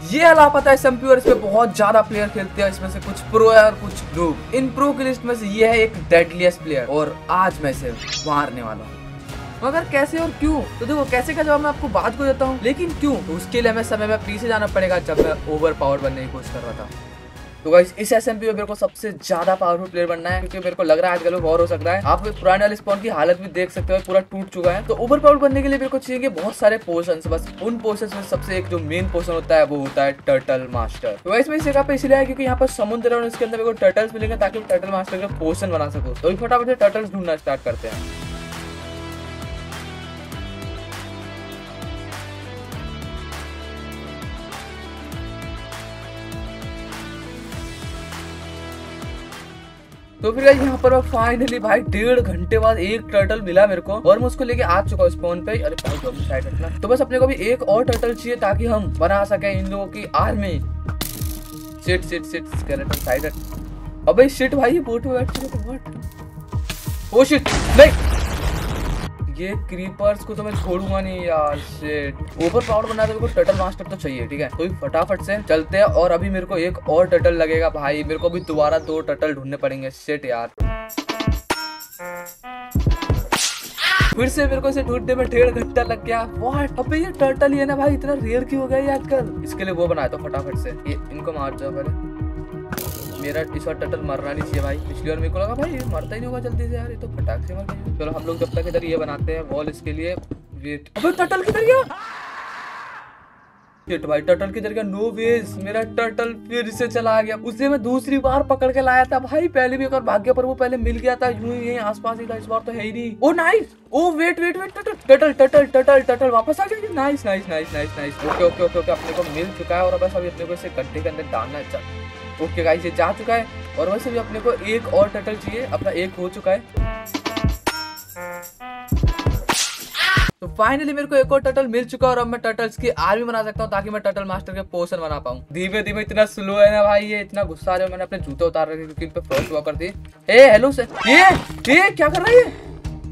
ये लापता SMP और इसमें बहुत ज्यादा प्लेयर खेलते हैं, इसमें से कुछ प्रो है और कुछ नूब। इन प्रो की लिस्ट में से ये है एक डेडलीस्ट प्लेयर और आज मैं इसे मारने वाला हूँ। मगर कैसे और क्यों? तो देखो कैसे का जवाब मैं आपको बाद को देता हूँ, लेकिन क्यों तो उसके लिए हमें समय में पीछे जाना पड़ेगा जब मैं ओवर पावर बनने की कोशिश कर रहा था। तो गाइस इस SMP में मेरे को सबसे ज्यादा पावरफुल प्लेयर बनना है, क्योंकि मेरे को लग रहा है आजकल वो वॉर हो सकता है। आप पुराने वाले स्पॉन की हालत भी देख सकते हो, पूरा टूट चुका है। तो ओवर पावर बनने के लिए मेरे को चाहिए बहुत सारे पोर्शंस। बस उन पोर्शंस में सबसे एक जो मेन पोर्शन होता है वो होता है टर्टल मास्टर। तो गाइस मैं इस जगह पे इसलिए है क्योंकि यहाँ पर समुद्र और उसके अंदर मेरे को टर्टल्स मिलेंगे ताकि मैं टर्टल मास्टर का पोर्शन बना सकूं। तो फटाफट से टर्टल्स ढूंढना स्टार्ट करते हैं। तो फिर यहाँ पर फाइनली भाई 1.5 घंटे बाद एक टर्टल मिला मेरे को और मैं उसको लेके आ चुका हूँ स्पॉन पे। अरे भाई साइड रखना। तो बस अपने को भी एक और टर्टल चाहिए ताकि हम बना सके इन लोगों की आर्मी। शिट स्केलेटन साइड रख। अबे शिट भाई बोट में बैठ के व्हाट। ओ शिट नहीं, ये क्रीपर्स को तो मैं छोड़ूंगा नहीं यार। शिट ओवर पावर बनना तो मेरे को टर्टल मास्टर तो चाहिए, ठीक है। तो फटाफट से चलते हैं और अभी मेरे को एक और टर्टल लगेगा भाई। मेरे को भी दोबारा 2 टर्टल ढूंढने पड़ेंगे। शिट यार फिर से मेरे को इसे ढूंढने में 1.5 घंटा लग गया। व्हाट। अबे ये टर्टल ये ना भाई इतना रेयर क्यों हो गया ये आजकल। इसके लिए वो बनाया तो फटाफट से ये इनको मार जाओ पहले। मेरा इस बार टर्टल मरना नहीं चाहिए भाई। पिछली बार मेरे को लगा भाई ये मरता ही नहीं होगा जल्दी से यार, ये तो फटाक से मर गया। चलो हम लोग जब तक इधर ये बनाते हैं वॉल इसके लिए। वेट अबे टर्टल किधर गया? शिट भाई टर्टल किधर गया? नो वेज, मेरा टर्टल फिर से चला गया। उसे मैं दूसरी बार पकड़ के लाया था भाई। पहले भी एक और भाग्य पर वो पहले मिल गया था, यूं ही आसपास ही था। इस बार तो है ही नहीं। Oh nice. Oh wait turtle वापस आ गया। नाइस। ओके अपने को मिल चुका है और बस अभी अपने को इसे गड्ढे के अंदर डालना है। चल ओके गाइस ये जा चुका है और वैसे भी अपने को एक और टर्टल चाहिए। अपना एक हो चुका है। तो फाइनली मेरे को एक और टर्टल मिल चुका है और अब मैं टर्टल्स की आर्मी बना सकता हूँ ताकि मैं टर्टल मास्टर के पोर्शन बना पाऊँ। धीमे धीमे इतना स्लो है ना भाई, ये इतना गुस्सा आ रहा है। मैंने अपने जूते उतार रखे क्योंकि इन पे फ्रॉस्ट हुआ करती। ए हेलो सर, ये क्या कर रहा है?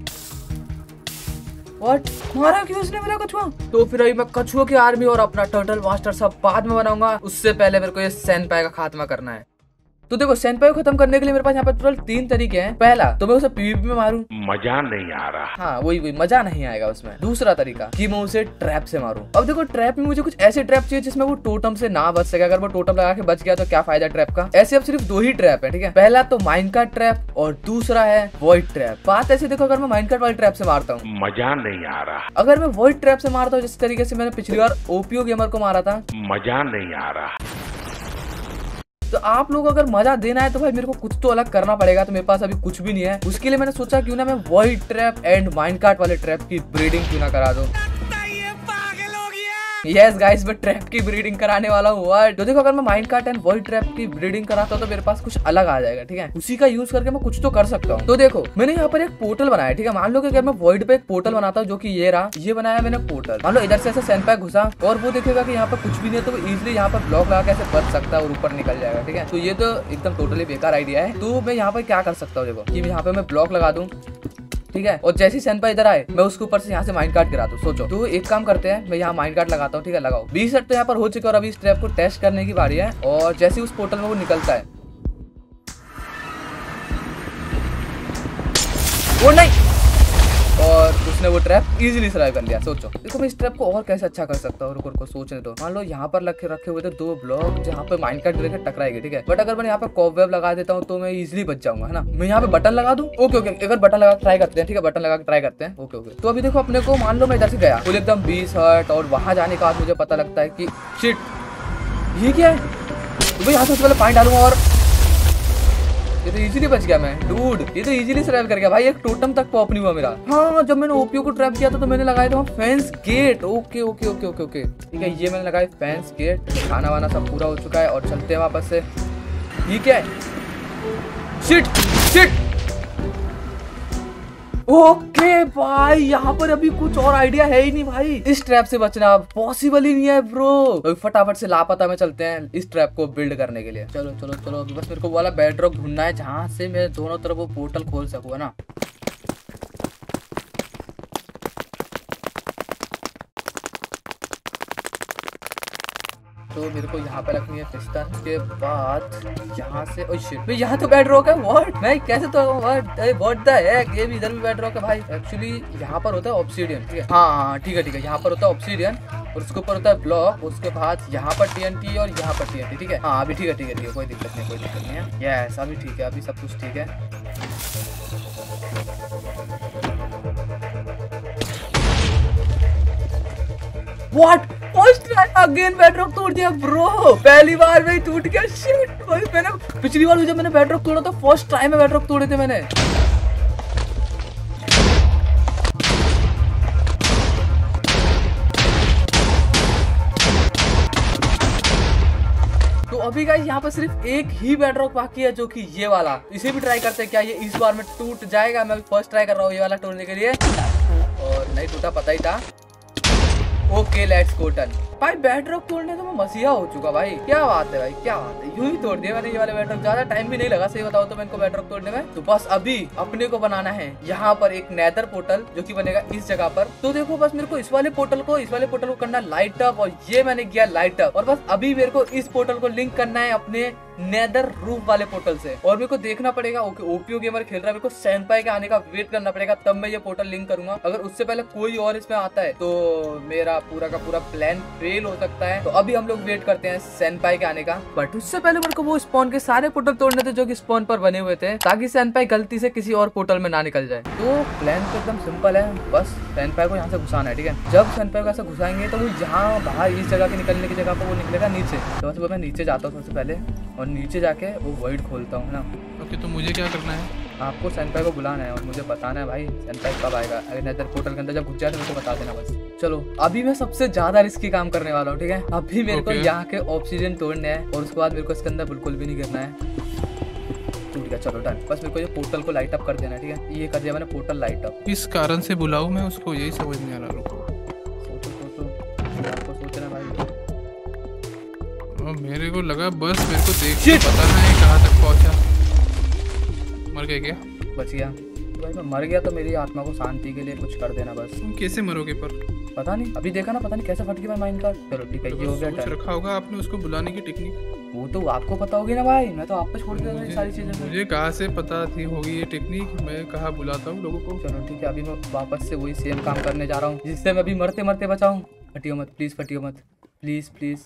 व्हाट मारा क्यों उसने मेरा कछुआ? तो फिर अभी मैं कछुओं की आर्मी और अपना टर्टल मास्टर सब बाद में बनाऊंगा। उससे पहले मेरे को ये सेनपाई का खात्मा करना है। तो देखो सेनपाई को खत्म करने के लिए मेरे पास यहाँ पर टोटल 3 तरीके हैं। पहला तो मैं उसे PvP में मारूं, मजा नहीं आ रहा। हाँ वही मजा नहीं आएगा उसमें। दूसरा तरीका कि मैं उसे ट्रैप से मारूं। अब देखो ट्रैप में मुझे कुछ ऐसे ट्रैप चाहिए जिसमें वो टोटम से ना बच सके। अगर वो टोटम लगा के बच गया तो क्या फायदा ट्रैप का। ऐसे अब सिर्फ 2 ही ट्रैप है, ठीक है। पहला तो माइनकार्ट ट्रैप और दूसरा है वॉइड ट्रैप। बात ऐसे देखो, अगर मैं माइनकार्ट वाले ट्रैप से मारता हूँ मजा नहीं आ रहा। अगर मैं वॉइड ट्रैप से मारता हूँ जिस तरीके से मैंने पिछली बार ओपीओ गेमर को मारा था, मजा नहीं आ रहा। तो आप लोग अगर मजा देना है तो भाई मेरे को कुछ तो अलग करना पड़ेगा। तो मेरे पास अभी कुछ भी नहीं है। उसके लिए मैंने सोचा क्यों ना मैं वॉइड ट्रैप एंड माइनकार्ट वाले ट्रैप की ब्रीडिंग क्यों ना करा दूं। यस गाइस मैं ट्रैप की ब्रीडिंग कराने वाला हूँ। तो देखो अगर मैं माइनकार्ट एंड वॉइड ट्रैप की ब्रीडिंग कराता हूँ तो मेरे पास कुछ अलग आ जाएगा, ठीक है। उसी का यूज करके मैं कुछ तो कर सकता हूँ। तो देखो मैंने यहाँ पर एक पोर्टल बनाया, ठीक है। मान लो कि अगर मैं वॉइड पे एक पोर्टल बनाता हूँ जो कि ये रहा, ये बनाया मैंने पोर्टल। मान लो इधर से ऐसे सेनपाई घुसा और वो देखेगा कि यहाँ पर कुछ भी नहीं है तो वो इजिली यहाँ पर ब्लॉक लगा के ऐसे बच सकता है और ऊपर निकल जाएगा, ठीक है। तो ये तो एकदम टोटली बेकार आइडिया है। तो मैं यहाँ पर क्या कर सकता हूँ, देखो कि यहाँ पे मैं ब्लॉक लगा दूं, ठीक है। और जैसे ही सेनपाई इधर आए मैं उसके ऊपर से यहाँ से माइनकार्ट गिरा दूं। सोचो। तो एक काम करते हैं, मैं यहाँ माइनकार्ट लगाता हूँ, ठीक है। लगाओ 20 सेट तो यहाँ पर हो चुका और अभी इस ट्रैप को टेस्ट करने की बारी है। और जैसे ही उस पोर्टल में वो निकलता है, वो नहीं, और उसने वो ट्रैप इजीली सर्वाइव कर लिया। सोचो देखो मैं इस ट्रैप को और कैसे अच्छा कर सकता हूँ। रुको सोचने दो। मान लो यहाँ पर रखे हुए थे 2 ब्लॉक जहाँ पे माइनकार्ट गिर के टकराएगी, ठीक है। बट अगर मैं यहाँ पे कॉबवेब लगा देता हूँ तो मैं इजीली बच जाऊंगा, है ना। मैं यहाँ पे बटन लगा दूं। ओके अगर बटन लगा ट्राई करते हैं, ठीक है। बटन लगा के ट्राई करते हैं। ओके तो अभी देखो अपने को मान लो मैं इधर से गया फुल एकदम 20 हर्ट और वहां जाने के बाद मुझे पता लगता है कि शिट ये क्या है। तो भाई यहाँ से पहले पानी डालूंगा और ये तो इजीली बच गया मैं। डूड ये तो इजीली सर्वाइव कर गया भाई। एक टोटम तक पॉप नहीं हुआ मेरा। हाँ जब मैंने ओपीओ को ट्रैप किया था तो मैंने लगाया था फेंस गेट। ओके ठीक है। ये मैंने लगाया फेंस गेट। खाना वाना सब पूरा हो चुका है और चलते हैं वापस से। ये क्या है? शिट ओके भाई यहाँ पर अभी कुछ और आइडिया है ही नहीं भाई। इस ट्रैप से बचना पॉसिबल ही नहीं है ब्रो। तो फटाफट से लापता में चलते हैं इस ट्रैप को बिल्ड करने के लिए। चलो अभी बस मेरे को वाला बेडरॉक ढूंढना है जहाँ से मैं दोनों तरफ वो पोर्टल खोल सकूँ, है ना। तो मेरे को यहाँ पे रखनी है पिस्टन। उसके बाद यहाँ से ओह शिट भाई यहाँ तो बेड रॉक है। व्हाट मैं कैसे तो व्हाट द हेक, ये भी इधर भी बेड रॉक है भाई। एक्चुअली यहाँ पर होता है ऑब्सीडियन, ठीक है। हाँ ठीक है यहाँ पर होता है ऑब्सीडियन और उसके ऊपर होता है ब्लॉक। उसके बाद यहाँ पर TNT और यहाँ पर TNT, ठीक है। हाँ अभी ठीक है कोई दिक्कत नहीं है। यस अभी ठीक है, अभी सब कुछ ठीक है। What? First try again bedrock तोड़ दिया ब्रो, पहली बार में ही टूट गया। शिट भाई मैंने पिछली बार जब मैंने बेडरॉक तोड़ा था फर्स्ट ट्राई में बेडरॉक तोड़े थे मैंने। तो अभी गाइस यहाँ पर सिर्फ एक ही बेडरॉक बाकी है जो कि ये वाला। इसे भी ट्राई करते हैं क्या ये इस बार में टूट जाएगा। मैं फर्स्ट ट्राई कर रहा हूँ ये वाला तोड़ने के लिए और नहीं टूटा, पता ही था। Okay let's go done. भाई बेडरॉक तोड़ने तो मैं मसीहा हो चुका भाई। क्या बात है भाई, क्या बात है। यूं ही तोड़ दिया मैंने ये वाले बेडरॉक, ज्यादा टाइम भी नहीं लगा सही बताओ तो मैं इनको बेडरॉक तोड़ने में। तो बस अभी अपने को बनाना है यहाँ पर एक नेदर पोर्टल जो कि बनेगा इस जगह पर। तो देखो बस मेरे को इस वाले पोर्टल को करना लाइट अप और ये मैंने किया लाइट अप। और बस अभी मेरे को इस पोर्टल को लिंक करना है अपने नेदर रूफ वाले पोर्टल से। और मेरे को देखना पड़ेगा ओपीओ गेमर खेल रहा है, मेरे को सेनपाई के आने का वेट करना पड़ेगा, तब मैं ये पोर्टल लिंक करूंगा। अगर उससे पहले कोई और इसमें आता है तो मेरा पूरा का पूरा प्लान फेल हो सकता है। तो अभी हम लोग वेट करते हैं सेनपाई के आने का। बट उससे पहले मेरे को वो स्पॉन के सारे पोर्टल तोड़ने थे जो कि स्पॉन पर बने हुए थे, ताकि सेनपाई गलती से किसी और पोर्टल में ना निकल जाए। तो प्लान तो एकदम सिंपल है, बस सेनपाई को यहाँ से घुसाना है, ठीक है। जब सेनपाई को ऐसे घुसाएंगे तो वो यहाँ बाहर इस जगह के निकलने की जगह पर वो निकलेगा नीचे। तो बस मैं नीचे जाता हूँ सबसे पहले और नीचे जाके वो वर्ड खोलता हूँ ना। ओके तो मुझे क्या करना है? आपको सेनपाई को बुलाना है और मुझे बताना है भाई सेनपाई कब आएगा। अगर नेदर पोर्टल के अंदर जब घुस जाए तो मेरे को बता देना बस। चलो अभी मैं सबसे ज्यादा रिस्की काम करने वाला हूँ, ठीक है। अभी मेरे को यहाँ के ऑब्सीडियन तोड़ने हैं और उसके बाद मेरे को इसके अंदर बिल्कुल भी नहीं गिरना है। टूट गया, चलो डन। बस मेरे को ये पोर्टल को लाइट अप कर देना है, ठीक है। ये कर दिया मैंने पोर्टल लाइट अप। किस कारण से बुलाऊं मैं उसको, यही समझ नहीं आ रहा। रुको आपको सोचना भाई। मेरे को लगा बस मेरे को देख के पता नहीं कहाँ तक पहुँचा। मर गया क्या? बच गया भाई। मैं मर गया तो मेरी आत्मा को शांति के लिए कुछ कर देना बस। तुम कैसे मरोगे पर? पता नहीं, अभी देखा ना, पता नहीं कैसे फट गया मेरा माइंड का। चलो ठीक है, ये हो गया। रखा होगा आपने उसको बुलाने की टेक्निक। वो तो आपको पता होगी ना भाई, मैं तो आप पे छोड़ देता हूँ सारी चीजें। मुझे कहाँ से पता थी होगी ये टेक्निक, मैं कहाँ बुलाता हूँ लोगों को। चलो ठीक है, अभी मैं वापस से वही सेम काम करने जा रहा हूँ जिससे मैं अभी मरते मरते बचाऊँ। फटियो मत प्लीज, फटियो मत प्लीज प्लीज।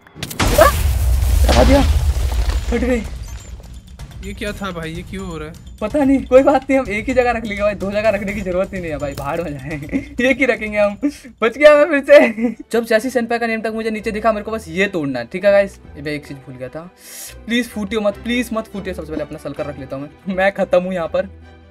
दिया, फट गई। ये क्या था भाई, ये क्यों हो रहा है? पता नहीं, कोई बात नहीं, हम एक ही जगह रख लेंगे भाई, 2 जगह रखने की जरूरत ही नहीं है भाई, बाहर में जाएंगे। एक ही रखेंगे हम। बच गया मैं फिर से। जब जैसी सेनपाई का नेम तक मुझे नीचे दिखा, मेरे को बस ये तोड़ना है, ठीक है गाइस। मैं एक चीज भूल गया था, प्लीज फूटियो मत, प्लीज मत फूटियो। सबसे पहले अपना सलकर रख लेता हूँ मैं खत्म हूँ यहाँ पर।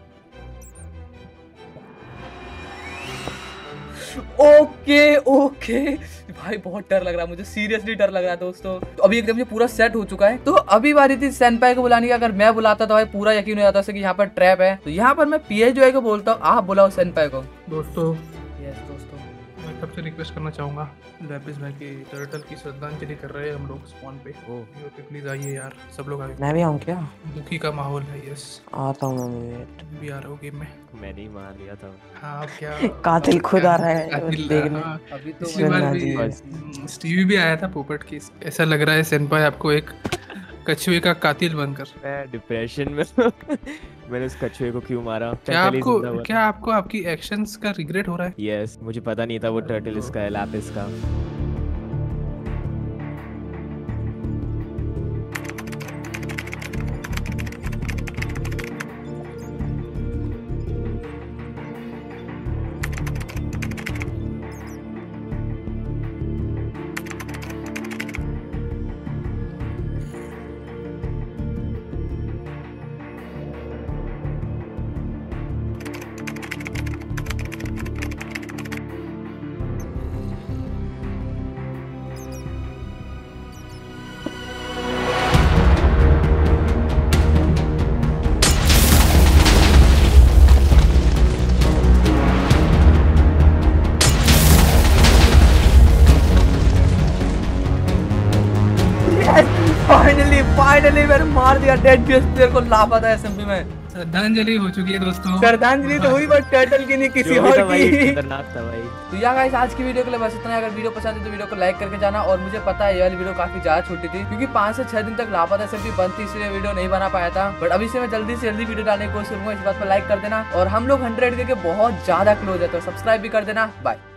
ओके ओके भाई, बहुत डर लग रहा है मुझे, सीरियसली डर लग रहा है दोस्तों। तो अभी एकदम से पूरा सेट हो चुका है। तो अभी बारी थी सेनपाई को बुलाने की। अगर मैं बुलाता तो भाई पूरा यकीन हो जाता कि यहाँ पर ट्रैप है। तो यहाँ पर मैं PHY को बोलता हूँ, आप बुलाओ सेनपाई को। दोस्तों दोस्तों मैं सबसे रिक्वेस्ट करना चाहूंगा, लैपिस भाई की टर्टल की श्रद्धांजलि कर रहे हैं हम लोग स्पॉन पे। प्लीज आइए यार, सब लोग आइए। मैं भी आऊँ क्या? दुखी का माहौल है। यस आता हूँ मैं भी आ रहा हूँ गेम में। मैंने ही मान लिया था। हाँ क्या कातिल खुद आ रहा है देखने। अभी तो पिछली बार भी स्टीवी भी आया था पोपट की। ऐसा लग रहा है सेनपाई आपको एक कछुए का कातिल बनकर। मैं डिप्रेशन में मैंने उस कछुए को क्यों मारा? क्या आपको आपकी एक्शंस का रिग्रेट हो रहा है? यस, मुझे पता नहीं था वो टर्टल इसका है, लैपिस का। फाइनली मैंने मार दिया डेड स्पेयर को, लापता है एसएमपी में। श्रद्धांजलि हो चुकी है दोस्तों। श्रद्धांजलि तो हुई बट टर्टल की नहीं, किसी जो भी और था भाई की। खतरनाक था भाई। तो या गाइस आज की वीडियो के लिए बस इतना है। अगर वीडियो पसंद है तो वीडियो को लाइक करके जाना। और मुझे पता है ये वाली वीडियो काफी ज्यादा छोटी थी क्योंकि 5 से 6 दिन तक लापता सिर्फ भी बंद थी, इसलिए वीडियो नहीं बना पाया था। बट अभी से मैं जल्दी से जल्दी वीडियो डालने की कोशिश करूंगा। इस बात पर लाइक कर देना और हम लोग 100 के बहुत ज्यादा क्लोज है, तो सब्सक्राइब भी कर देना। बाय।